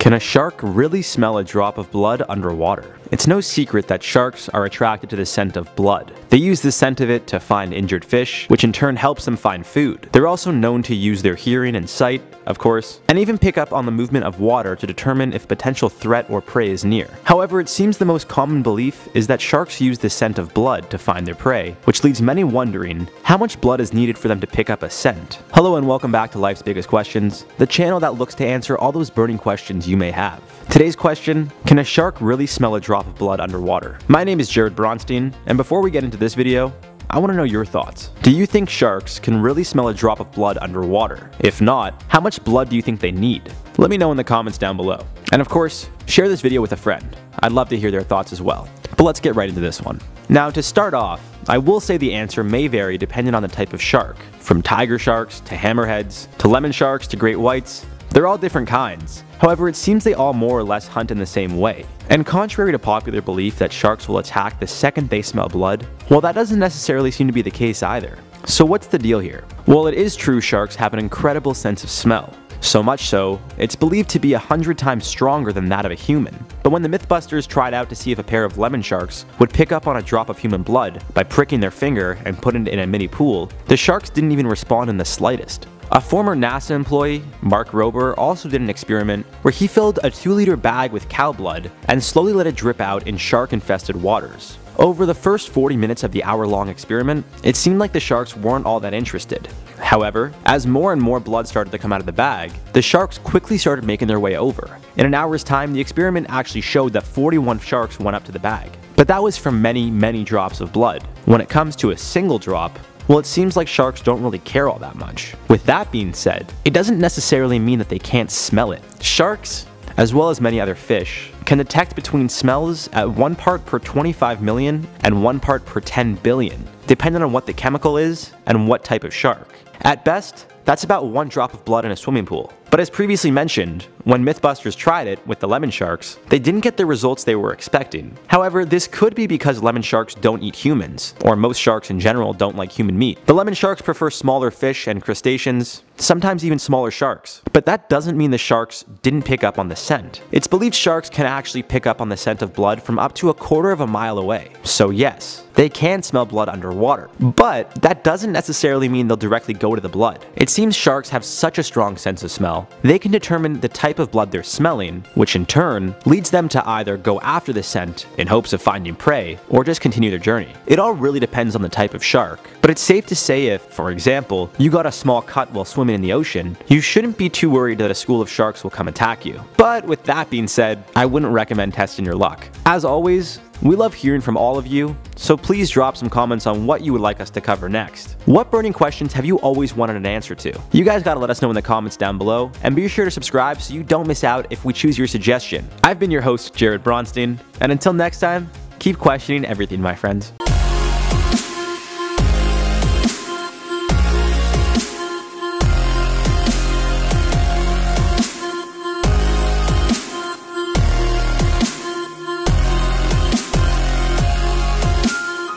Can a shark really smell a drop of blood underwater? It's no secret that sharks are attracted to the scent of blood. They use the scent of it to find injured fish, which in turn helps them find food. They're also known to use their hearing and sight, of course, and even pick up on the movement of water to determine if a potential threat or prey is near. However, it seems the most common belief is that sharks use the scent of blood to find their prey, which leaves many wondering how much blood is needed for them to pick up a scent. Hello and welcome back to Life's Biggest Questions, the channel that looks to answer all those burning questions you may have. Today's question: can a shark really smell a drop of blood underwater? My name is Jared Bronstein, and before we get into this video, I want to know your thoughts. Do you think sharks can really smell a drop of blood underwater? If not, how much blood do you think they need? Let me know in the comments down below. And of course, share this video with a friend. I'd love to hear their thoughts as well. But let's get right into this one. Now, to start off, I will say the answer may vary depending on the type of shark. From tiger sharks to hammerheads to lemon sharks to great whites, they're all different kinds. However, it seems they all more or less hunt in the same way. And contrary to popular belief that sharks will attack the second they smell blood, well, that doesn't necessarily seem to be the case either. So what's the deal here? Well, it is true sharks have an incredible sense of smell. So much so, it's believed to be 100 times stronger than that of a human. But when the Mythbusters tried out to see if a pair of lemon sharks would pick up on a drop of human blood by pricking their finger and putting it in a mini pool, the sharks didn't even respond in the slightest. A former NASA employee, Mark Rober, also did an experiment where he filled a 2-liter bag with cow blood and slowly let it drip out in shark-infested waters. Over the first 40 minutes of the hour-long experiment, it seemed like the sharks weren't all that interested. However, as more and more blood started to come out of the bag, the sharks quickly started making their way over. In an hour's time, the experiment actually showed that 41 sharks went up to the bag. But that was from many, many drops of blood. When it comes to a single drop, well, it seems like sharks don't really care all that much. With that being said, it doesn't necessarily mean that they can't smell it. Sharks, as well as many other fish, can detect between smells at 1 part per 25 million and 1 part per 10 billion, depending on what the chemical is and what type of shark. At best, that's about 1 drop of blood in a swimming pool. But as previously mentioned, when Mythbusters tried it with the lemon sharks, they didn't get the results they were expecting. However, this could be because lemon sharks don't eat humans, or most sharks in general don't like human meat. The lemon sharks prefer smaller fish and crustaceans, sometimes even smaller sharks. But that doesn't mean the sharks didn't pick up on the scent. It's believed sharks can actually pick up on the scent of blood from up to 1/4 of a mile away. So yes, they can smell blood underwater. But that doesn't necessarily mean they'll directly go to the blood. It seems sharks have such a strong sense of smell, they can determine the type of blood they're smelling, which in turn leads them to either go after the scent in hopes of finding prey, or just continue their journey. It all really depends on the type of shark, but it's safe to say if, for example, you got a small cut while swimming in the ocean, you shouldn't be too worried that a school of sharks will come attack you. But with that being said, I wouldn't recommend testing your luck. As always, we love hearing from all of you, so please drop some comments on what you would like us to cover next. What burning questions have you always wanted an answer to? You guys gotta let us know in the comments down below, and be sure to subscribe so you don't miss out if we choose your suggestion. I've been your host, Jared Bronstein, and until next time, keep questioning everything, my friends.